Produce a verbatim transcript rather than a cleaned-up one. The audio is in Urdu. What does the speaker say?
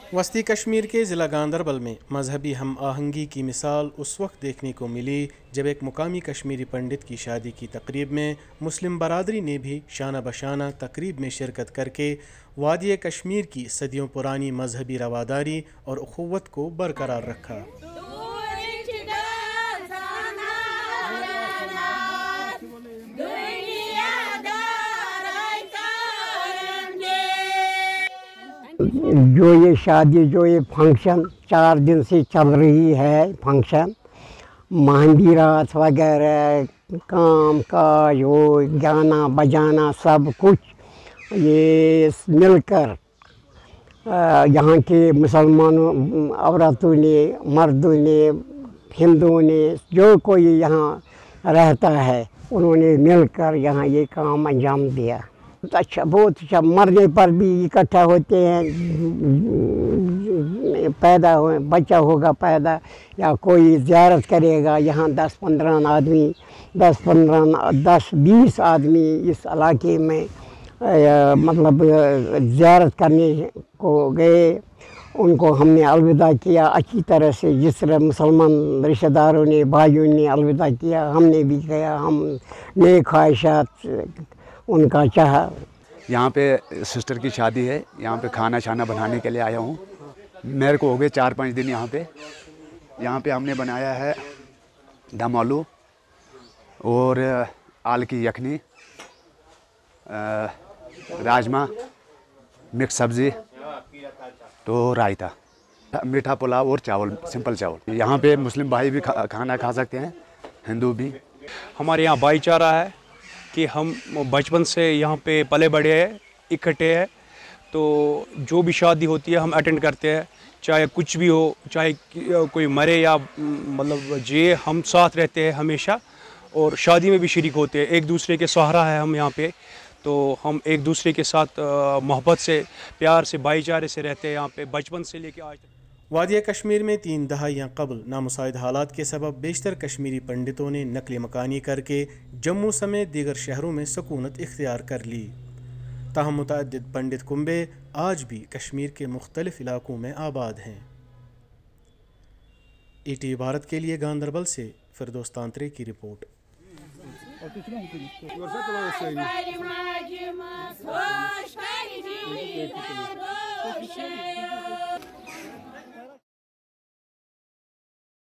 وسطی کشمیر کے ضلع گاندربل میں مذہبی ہم آہنگی کی مثال اس وقت دیکھنے کو ملی جب ایک مقامی کشمیری پنڈت کی شادی کی تقریب میں مسلم برادری نے بھی شانہ بشانہ تقریب میں شرکت کر کے وادی کشمیر کی صدیوں پرانی مذہبی رواداری اور اخوت کو برقرار رکھا۔ جو یہ شادی جو یہ فنکشن چار دن سے چل رہی ہے فنکشن مہندی رات وغیرہ کام کاج وہ گانا بجانا سب کچھ یہ مل کر یہاں کے مسلمانوں عورتوں نے مردوں نے ہندوؤں نے جو کوئی یہاں رہتا ہے انہوں نے مل کر یہاں یہ کام انجام دیا۔ اچھا بہت اچھا، مرنے پر بھی اکٹھا ہوتے ہیں، پیدا ہو بچہ ہوگا پیدا یا کوئی زیارت کرے گا یہاں دس پندرہ آدمی دس پندرہ دس بیس آدمی اس علاقے میں مطلب زیارت کرنے کو گئے، ان کو ہم نے الوداع کیا اچھی طرح سے، جس طرح مسلمان رشتہ داروں نے بھائیوں نے الوداع کیا ہم نے بھی کیا، ہم نیک خواہشات ان کا چاہا۔ یہاں پہ سسٹر کی شادی ہے، یہاں پہ کھانا شانا بنانے کے لیے آیا ہوں، میرے کو ہو گئے چار پانچ دن یہاں پہ یہاں پہ ہم نے بنایا ہے دم آلو اور آل کی یخنی، راجمہ، مکس سبزی تو رائتا، میٹھا پلاؤ اور چاول، سمپل چاول۔ یہاں پہ مسلم بھائی بھی کھانا کھا سکتے ہیں، ہندو بھی۔ ہمارے یہاں بھائی چارہ ہے کہ ہم بچپن سے یہاں پہ پلے بڑھے ہیں، اکٹھے ہیں، تو جو بھی شادی ہوتی ہے ہم اٹینڈ کرتے ہیں، چاہے کچھ بھی ہو، چاہے کوئی مرے یا مطلب جیے، ہم ساتھ رہتے ہیں ہمیشہ اور شادی میں بھی شریک ہوتے ہیں، ایک دوسرے کے سہارا ہے ہم یہاں پہ، تو ہم ایک دوسرے کے ساتھ محبت سے پیار سے بھائی چارے سے رہتے ہیں یہاں پہ بچپن سے لے کے آج تک۔ وادی کشمیر میں تین دہائیاں قبل نامساعد حالات کے سبب بیشتر کشمیری پنڈتوں نے نقل مکانی کر کے جموں سمیت دیگر شہروں میں سکونت اختیار کر لی، تاہم متعدد پنڈت کنبے آج بھی کشمیر کے مختلف علاقوں میں آباد ہیں۔ ای ٹی بھارت کے لیے گاندربل سے فردوس تانترے کی رپورٹ۔ خوش